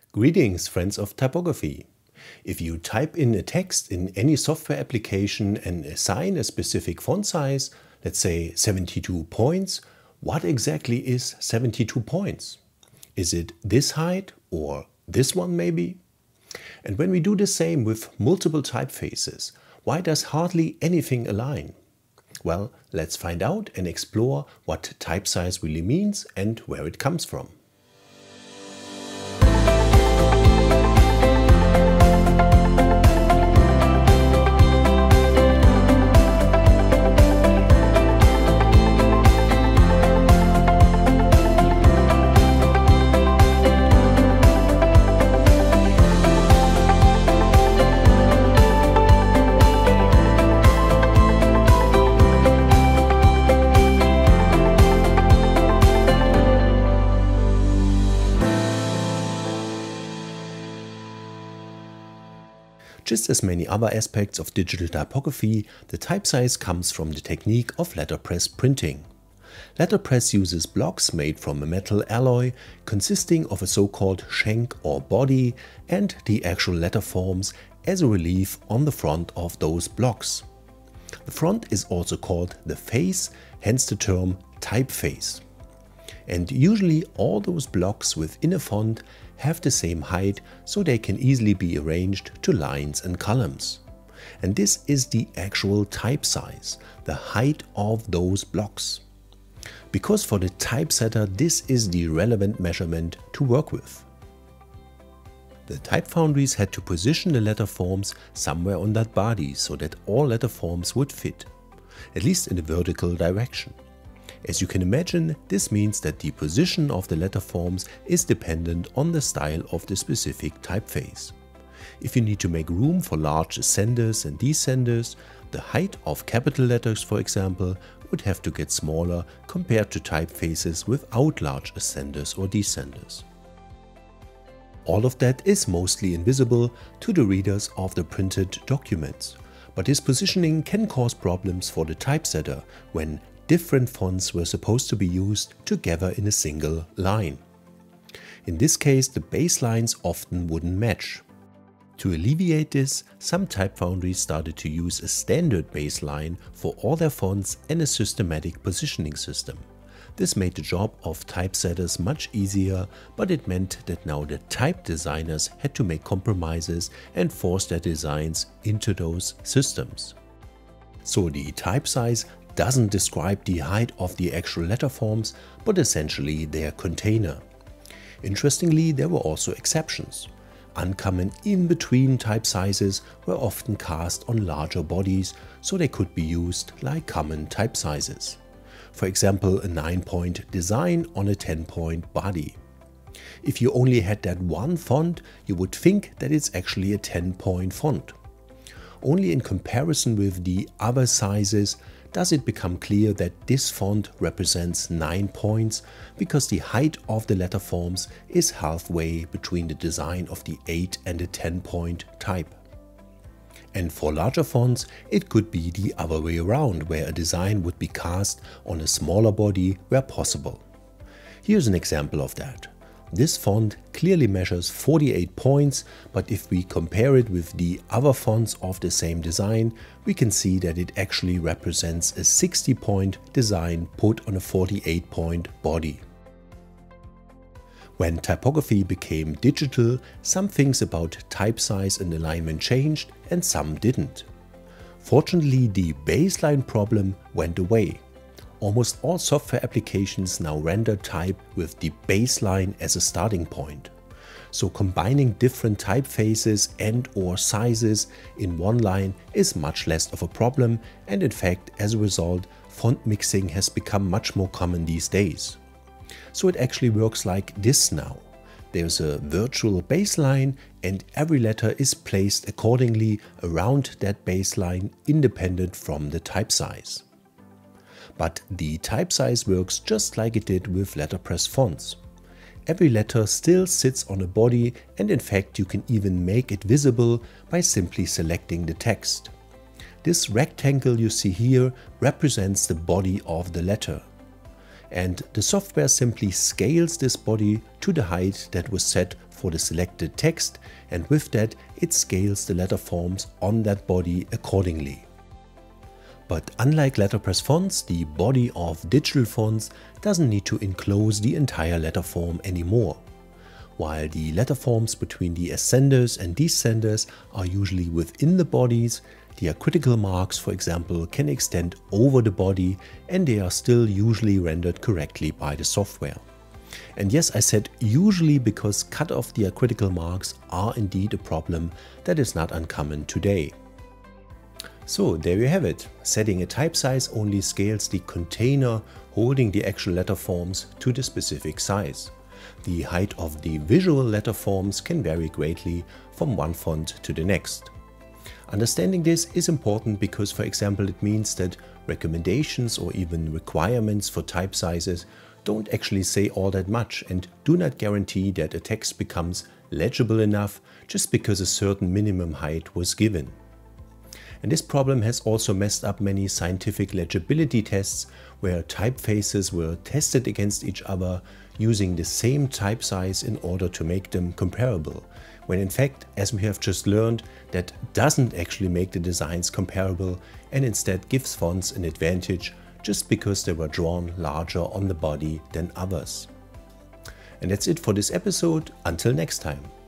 Greetings, friends of typography. If you type in a text in any software application and assign a specific font size, let's say 72 points, what exactly is 72 points? Is it this height or this one maybe? And when we do the same with multiple typefaces, why does hardly anything align? Well, let's find out and explore what type size really means and where it comes from. Just as many other aspects of digital typography, the type size comes from the technique of letterpress printing. Letterpress uses blocks made from a metal alloy consisting of a so-called shank or body and the actual letter forms as a relief on the front of those blocks. The front is also called the face, hence the term typeface. And usually all those blocks within a font have the same height, so they can easily be arranged to lines and columns. And this is the actual type size, the height of those blocks. Because for the typesetter this is the relevant measurement to work with. The type foundries had to position the letter forms somewhere on that body so that all letter forms would fit, at least in the vertical direction. As you can imagine, this means that the position of the letter forms is dependent on the style of the specific typeface. If you need to make room for large ascenders and descenders, the height of capital letters, for example, would have to get smaller compared to typefaces without large ascenders or descenders. All of that is mostly invisible to the readers of the printed documents, but this positioning can cause problems for the typesetter when different fonts were supposed to be used together in a single line. In this case, the baselines often wouldn't match. To alleviate this, some type foundries started to use a standard baseline for all their fonts and a systematic positioning system. This made the job of typesetters much easier, but it meant that now the type designers had to make compromises and force their designs into those systems. So the type size doesn't describe the height of the actual letter forms, but essentially their container. Interestingly, there were also exceptions. Uncommon in-between type sizes were often cast on larger bodies, so they could be used like common type sizes. For example, a 9-point design on a 10-point body. If you only had that one font, you would think that it's actually a 10-point font. Only in comparison with the other sizes does it become clear that this font represents 9 points, because the height of the letter forms is halfway between the design of the 8 and the 10-point type. And for larger fonts, it could be the other way around, where a design would be cast on a smaller body where possible. Here's an example of that. This font clearly measures 48 points, but if we compare it with the other fonts of the same design, we can see that it actually represents a 60-point design put on a 48-point body. When typography became digital, some things about type size and alignment changed and some didn't. Fortunately, the baseline problem went away. Almost all software applications now render type with the baseline as a starting point. So combining different typefaces and/or sizes in one line is much less of a problem, and in fact, as a result, font mixing has become much more common these days. So it actually works like this now. There's a virtual baseline and every letter is placed accordingly around that baseline independent from the type size. But the type size works just like it did with letterpress fonts. Every letter still sits on a body, and in fact you can even make it visible by simply selecting the text. This rectangle you see here represents the body of the letter. And the software simply scales this body to the height that was set for the selected text, and with that it scales the letter forms on that body accordingly. But unlike letterpress fonts, the body of digital fonts doesn't need to enclose the entire letter form anymore. While the letter forms between the ascenders and descenders are usually within the bodies, the acritical marks, for example, can extend over the body, and they are still usually rendered correctly by the software. And yes, I said usually because cut off diacritical marks are indeed a problem that is not uncommon today. So there you have it. Setting a type size only scales the container holding the actual letter forms to the specific size. The height of the visual letter forms can vary greatly from one font to the next. Understanding this is important because, for example, it means that recommendations or even requirements for type sizes don't actually say all that much and do not guarantee that a text becomes legible enough just because a certain minimum height was given. And this problem has also messed up many scientific legibility tests where typefaces were tested against each other using the same type size in order to make them comparable, when in fact, as we have just learned, that doesn't actually make the designs comparable and instead gives fonts an advantage just because they were drawn larger on the body than others. And that's it for this episode. Until next time.